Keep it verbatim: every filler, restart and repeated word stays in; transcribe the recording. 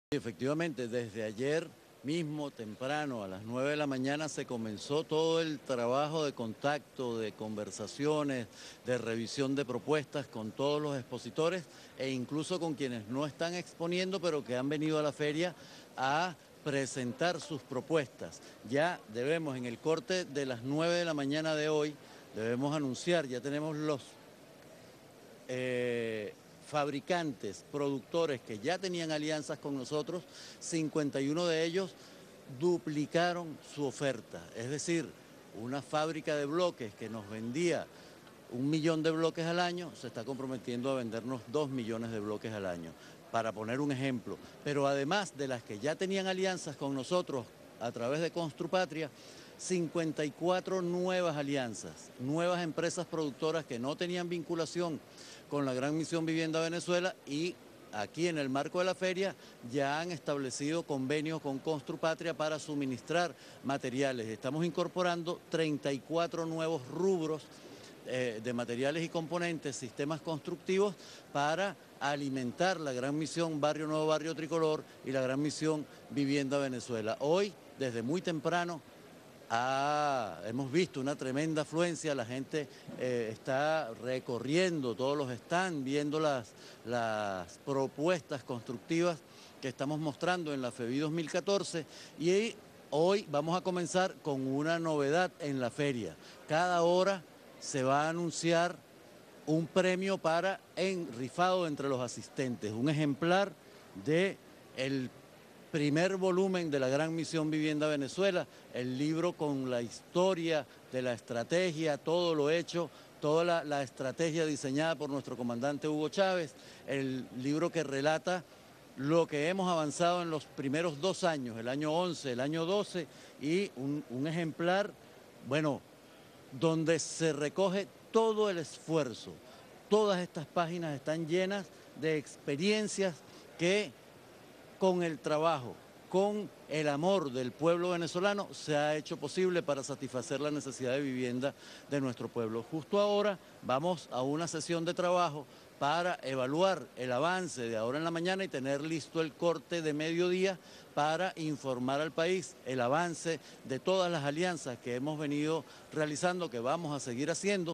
Efectivamente, desde ayer mismo, temprano, a las nueve de la mañana, se comenzó todo el trabajo de contacto, de conversaciones, de revisión de propuestas con todos los expositores e incluso con quienes no están exponiendo, pero que han venido a la feria a presentar sus propuestas. Ya debemos, en el corte de las nueve de la mañana de hoy, debemos anunciar, ya tenemos los eh, fabricantes, productores que ya tenían alianzas con nosotros, cincuenta y uno de ellos duplicaron su oferta. Es decir, una fábrica de bloques que nos vendía un millón de bloques al año, se está comprometiendo a vendernos dos millones de bloques al año, para poner un ejemplo. Pero además de las que ya tenían alianzas con nosotros a través de Construpatria, cincuenta y cuatro nuevas alianzas, nuevas empresas productoras que no tenían vinculación con la Gran Misión Vivienda Venezuela y aquí en el marco de la feria ya han establecido convenios con Construpatria para suministrar materiales. Estamos incorporando treinta y cuatro nuevos rubros eh, de materiales y componentes, sistemas constructivos para alimentar la Gran Misión Barrio Nuevo, Barrio Tricolor y la Gran Misión Vivienda Venezuela. Hoy, desde muy temprano, Ah, hemos visto una tremenda afluencia, la gente eh, está recorriendo todos los stands, viendo las, las propuestas constructivas que estamos mostrando en la FEBI dos mil catorce y hoy vamos a comenzar con una novedad en la feria. Cada hora se va a anunciar un premio para en rifado entre los asistentes, un ejemplar de el primer volumen de la Gran Misión Vivienda Venezuela, el libro con la historia de la estrategia, todo lo hecho, toda la, la estrategia diseñada por nuestro comandante Hugo Chávez, el libro que relata lo que hemos avanzado en los primeros dos años, el año once, el año doce, y un, un ejemplar, bueno, donde se recoge todo el esfuerzo. Todas estas páginas están llenas de experiencias que con el trabajo, con el amor del pueblo venezolano, se ha hecho posible para satisfacer la necesidad de vivienda de nuestro pueblo. Justo ahora vamos a una sesión de trabajo para evaluar el avance de ahora en la mañana y tener listo el corte de mediodía para informar al país el avance de todas las alianzas que hemos venido realizando, que vamos a seguir haciendo.